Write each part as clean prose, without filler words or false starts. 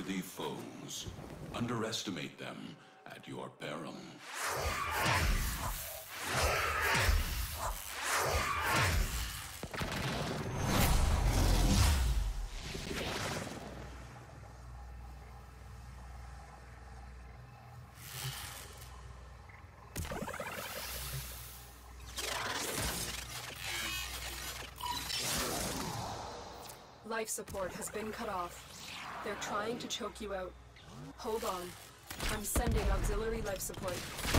unworthy foes. Underestimate them at your peril. Life support has been cut off. They're trying to choke you out. Hold on. I'm sending auxiliary life support.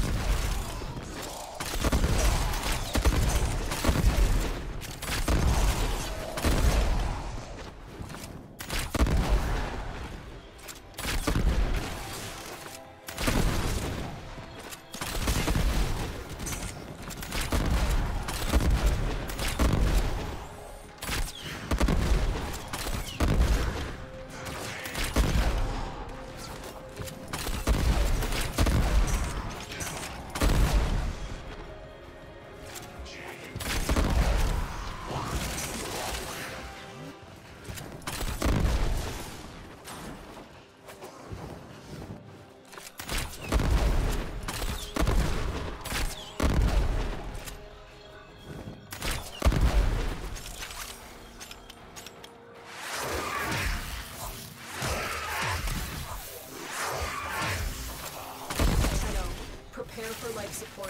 Prepare for life support.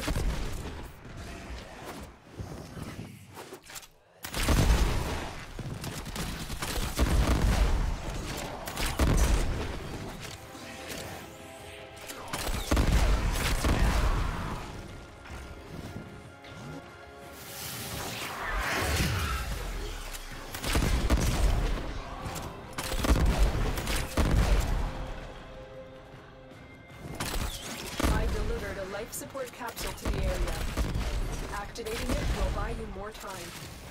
Life support capsule to the area. Activating it will buy you more time.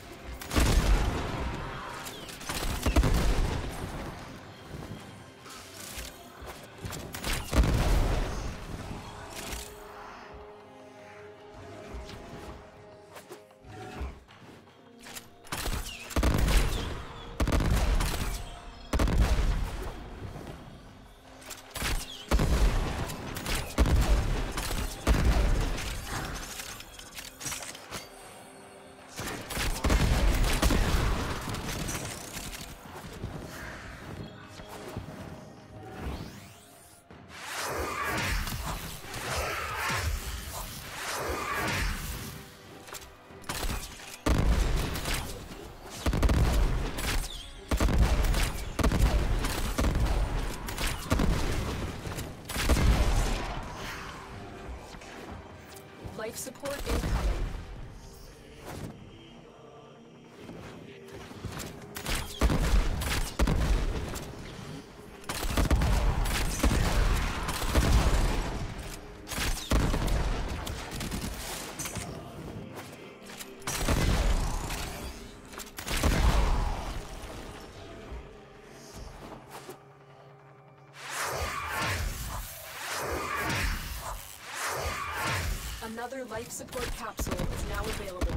Life support incoming. Another life support capsule is now available.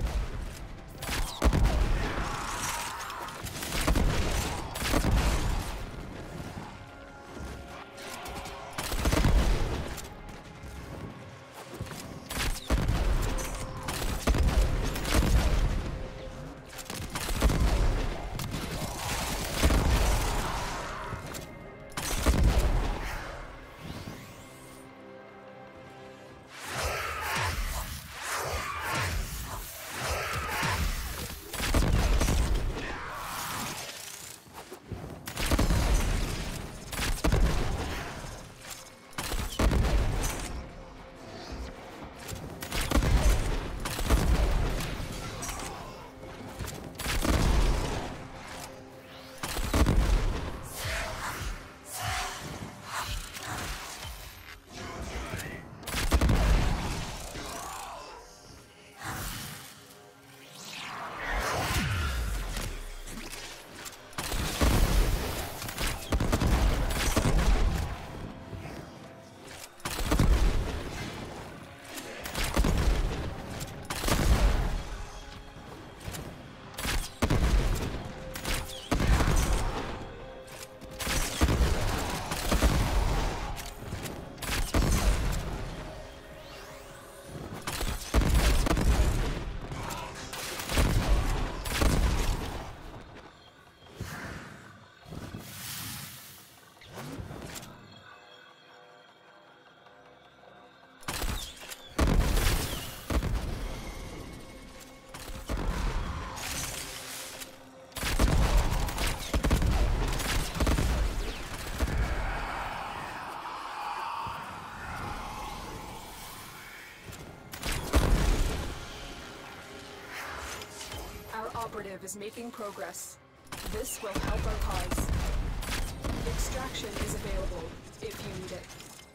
operative is making progress. This will help our cause. Extraction is available if you need it.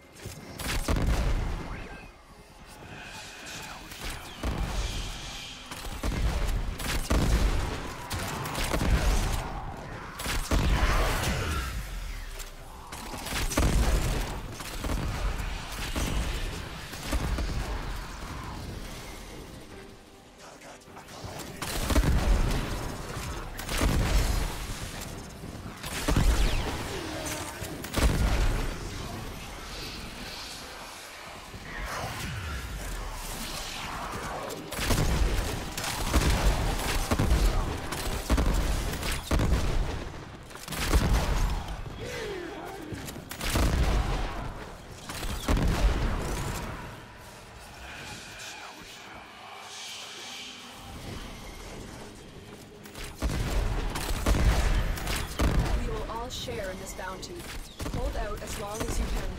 Share in this bounty. Hold out as long as you can.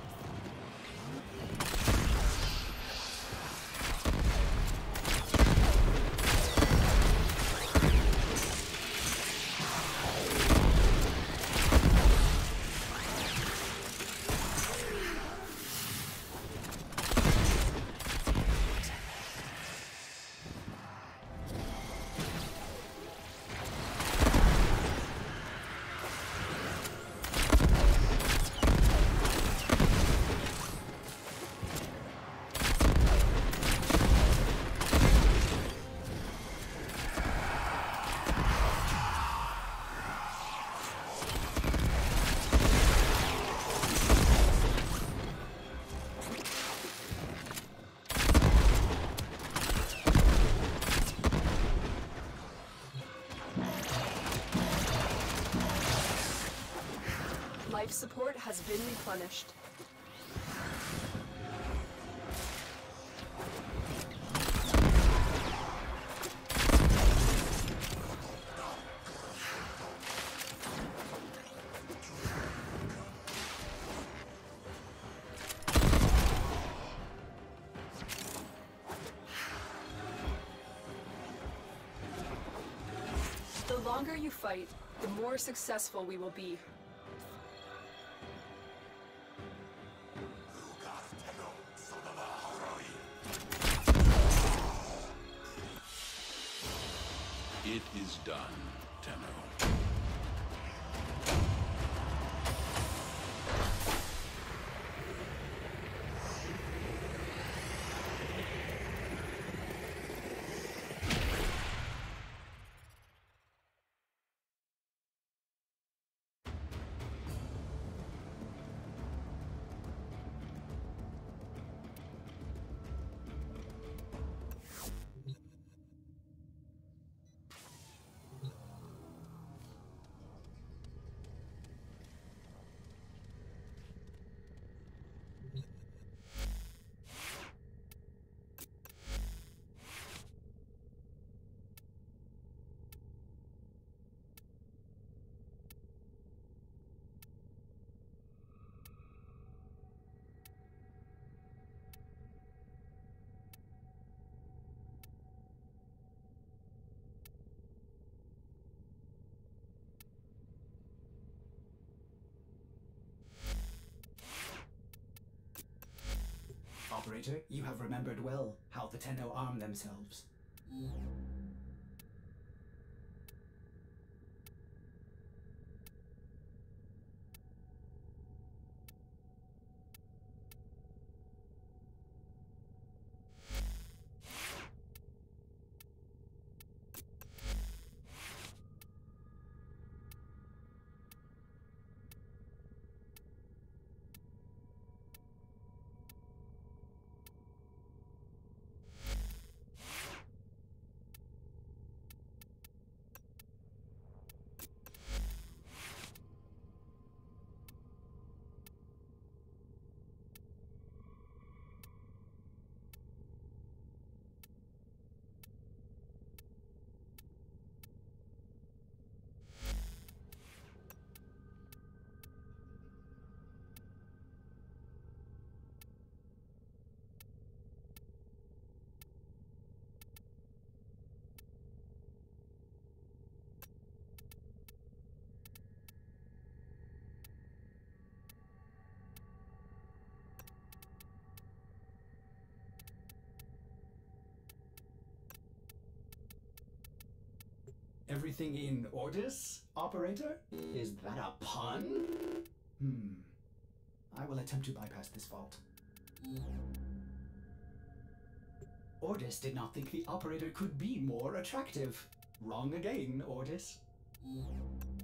Life support has been replenished. The longer you fight, the more successful we will be. It is done, Tenno. Operator, you have remembered well how the Tenno arm themselves. everything in Ordis, Operator? Is that a pun? I will attempt to bypass this fault. Ordis did not think the Operator could be more attractive. Wrong again, Ordis.